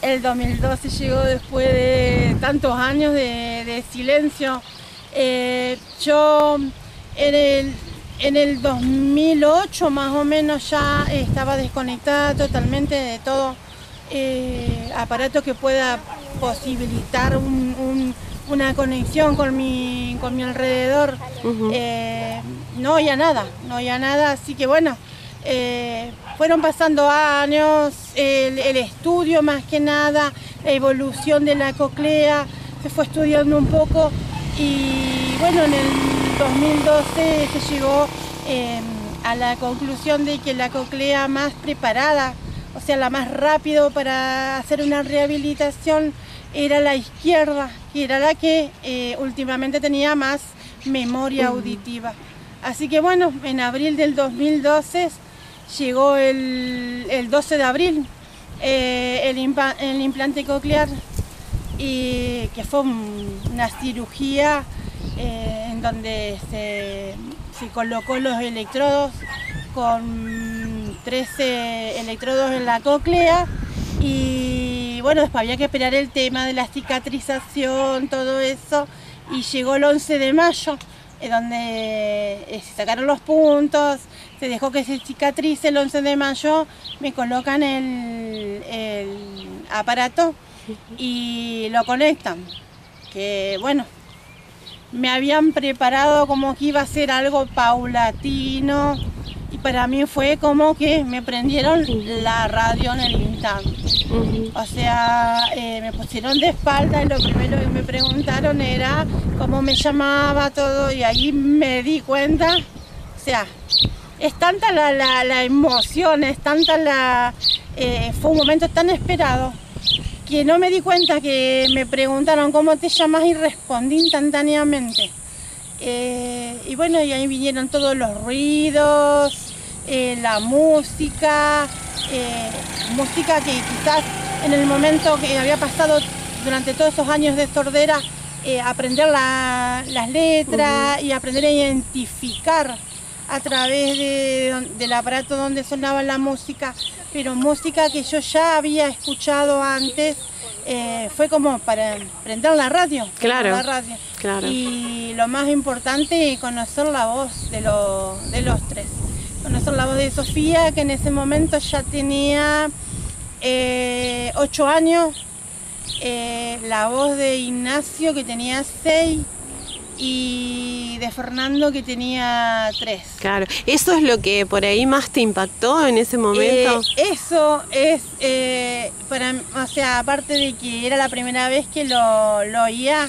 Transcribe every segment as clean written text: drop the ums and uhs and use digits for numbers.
El 2012 llegó después de tantos años de silencio. Yo en el 2008 más o menos ya estaba desconectada totalmente de todo aparato que pueda posibilitar una conexión con mi alrededor. No oía nada, así que bueno. Fueron pasando años, el estudio más que nada, la evolución de la cóclea, se fue estudiando un poco y bueno, en el 2012 se llegó a la conclusión de que la cóclea más preparada, o sea, la más rápido para hacer una rehabilitación era la izquierda, que era la que últimamente tenía más memoria auditiva. Así que bueno, en abril del 2012 llegó el 12 de abril el implante coclear, y que fue una cirugía en donde se colocó los electrodos con 13 electrodos en la cóclea y bueno, después había que esperar el tema de la cicatrización, todo eso, y llegó el 11 de mayo. Donde se sacaron los puntos, se dejó que se cicatrice. El 11 de mayo me colocan el aparato y lo conectan, que bueno, me habían preparado como que iba a ser algo paulatino y para mí fue como que me prendieron la radio en el instante. O sea, me pusieron de espalda y lo primero que me preguntaron era cómo me llamaba, todo, y ahí me di cuenta, o sea, es tanta la emoción, es tanta fue un momento tan esperado que no me di cuenta que me preguntaron cómo te llamas y respondí instantáneamente. Y bueno, y ahí vinieron todos los ruidos, la música, música que quizás en el momento que había pasado durante todos esos años de sordera, aprender las letras y aprender a identificar a través del aparato donde sonaba la música, pero música que yo ya había escuchado antes, fue como para prender la radio. Claro, la radio. Claro. Y lo más importante, conocer la voz de los tres. Conocer la voz de Sofía, que en ese momento ya tenía 8 años, la voz de Ignacio, que tenía 6, y de Fernando, que tenía 3. Claro, ¿eso es lo que por ahí más te impactó en ese momento? Eso es, o sea, aparte de que era la primera vez que lo oía,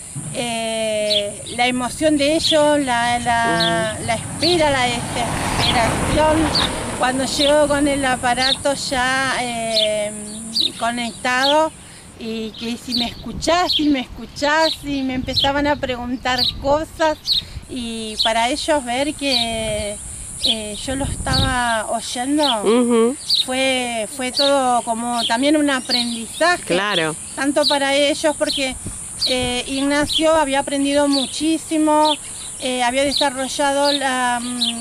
la emoción de ellos, la espera, la desesperación, cuando llegó con el aparato ya conectado, y que si me escuchás, y me empezaban a preguntar cosas, y para ellos ver que yo lo estaba oyendo, fue todo como también un aprendizaje. Claro. Tanto para ellos, porque Ignacio había aprendido muchísimo, había desarrollado las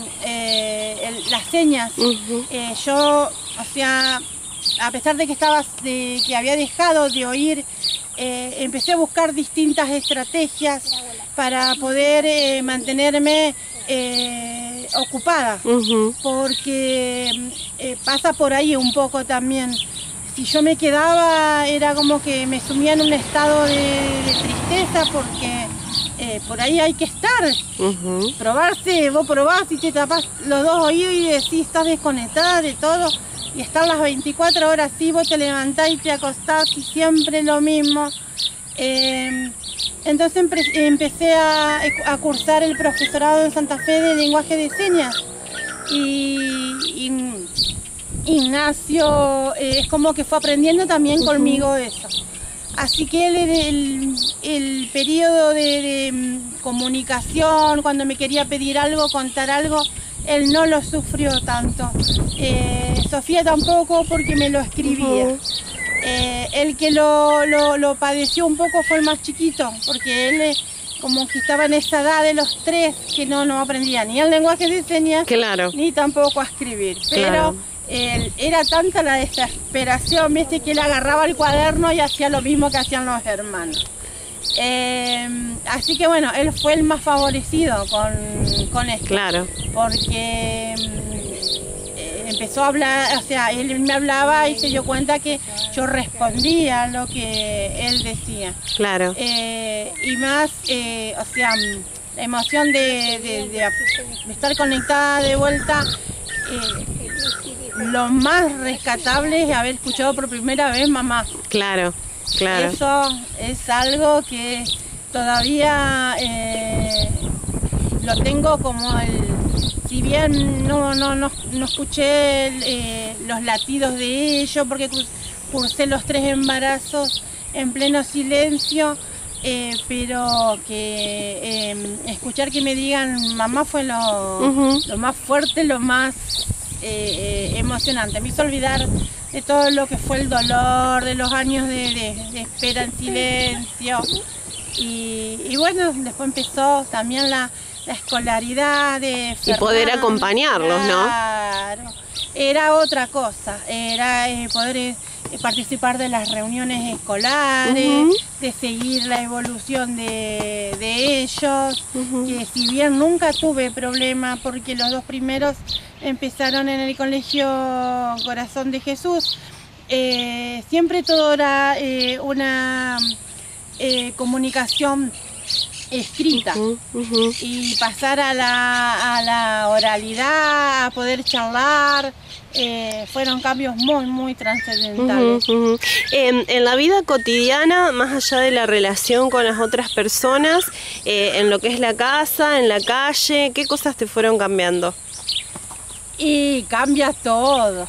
señas. Yo, o sea, a pesar de que había dejado de oír, empecé a buscar distintas estrategias para poder mantenerme ocupada, porque pasa por ahí un poco también. Si yo me quedaba, era como que me sumía en un estado de tristeza, porque por ahí hay que estar, probarse. Vos probás y te tapás los dos oídos y decís, estás desconectada de todo, y estar las 24 horas así, vos te levantás y te acostás y siempre lo mismo. Entonces empecé a cursar el profesorado en Santa Fe de lenguaje de señas, y Ignacio es como que fue aprendiendo también conmigo eso. Así que el periodo de comunicación, cuando me quería pedir algo, contar algo, él no lo sufrió tanto. Sofía tampoco, porque me lo escribía. El que lo padeció un poco fue el más chiquito, porque él como que estaba en esa edad de los 3, que no aprendía ni el lenguaje de señas, claro, ni tampoco a escribir. Claro. Pero era tanta la desesperación, viste, que él agarraba el cuaderno y hacía lo mismo que hacían los hermanos. Así que bueno, él fue el más favorecido con esto. Claro. Porque empezó a hablar, o sea, él me hablaba y se dio cuenta que yo respondía a lo que él decía. Claro. Y más, o sea, la emoción de estar conectada de vuelta. Lo más rescatable es haber escuchado por primera vez mamá. Claro, claro. Eso es algo que todavía lo tengo como si bien no escuché los latidos de ellos, porque cursé los 3 embarazos en pleno silencio, pero que escuchar que me digan mamá fue lo más fuerte, lo más emocionante. Me hizo olvidar de todo lo que fue el dolor, de los años de espera en silencio. Y bueno, después empezó también la escolaridad de Fernanda, y poder acompañarlos, claro. ¿No? Era otra cosa, era poder participar de las reuniones escolares, de seguir la evolución de ellos, que si bien nunca tuve problema porque los 2 primeros empezaron en el colegio Corazón de Jesús, siempre todo era una comunicación escrita, y pasar a la oralidad, a poder charlar, fueron cambios muy trascendentales. En la vida cotidiana, más allá de la relación con las otras personas, en lo que es la casa, en la calle, ¿qué cosas te fueron cambiando? Y cambia todo.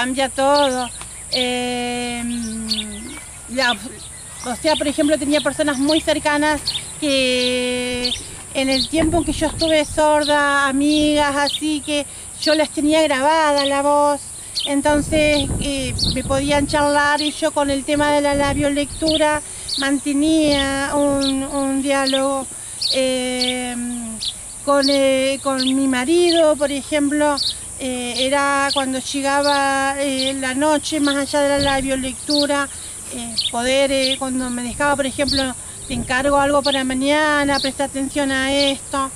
O sea, por ejemplo, tenía personas muy cercanas que en el tiempo en que yo estuve sorda, amigas así, que yo las tenía grabada la voz, entonces me podían charlar, y yo con el tema de la labiolectura mantenía un diálogo. Con mi marido, por ejemplo, era cuando llegaba la noche, más allá de la labiolectura, poder, cuando me dejaba, por ejemplo, te encargo algo para mañana, presta atención a esto.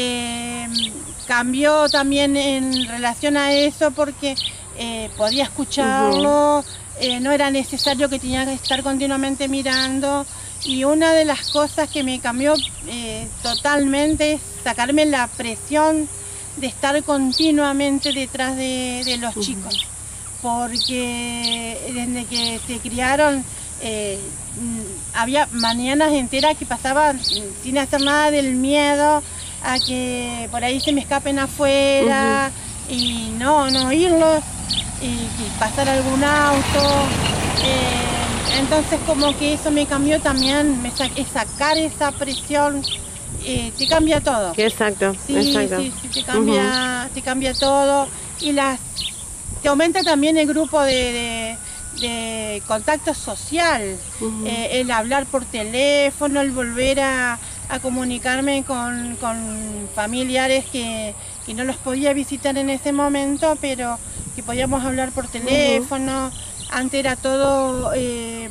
Cambió también en relación a eso porque podía escucharlo, no era necesario que tenía que estar continuamente mirando. Y una de las cosas que me cambió totalmente es sacarme la presión de estar continuamente detrás de los chicos, porque desde que se criaron había mañanas enteras que pasaban sin hacer nada del miedo a que por ahí se me escapen afuera, y no oírlos, y pasar algún auto. Entonces como que eso me cambió también, es sacar esa presión, te cambia todo. Exacto, sí, exacto. Sí, te cambia todo, y te aumenta también el grupo de contacto social, el hablar por teléfono, el volver a comunicarme con familiares que no los podía visitar en ese momento, pero que podíamos hablar por teléfono. Antes era todo el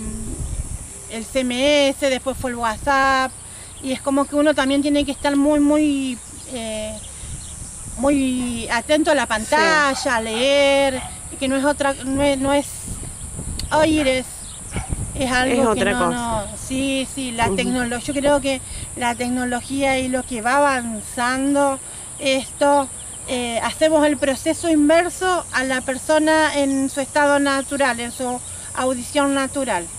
CMS, después fue el WhatsApp, y es como que uno también tiene que estar muy atento a la pantalla, a leer, y que no es oír, es algo es otra que cosa. Sí, la tecnología, yo creo que la tecnología y lo que va avanzando esto, hacemos el proceso inverso a la persona en su estado natural, en su audición natural.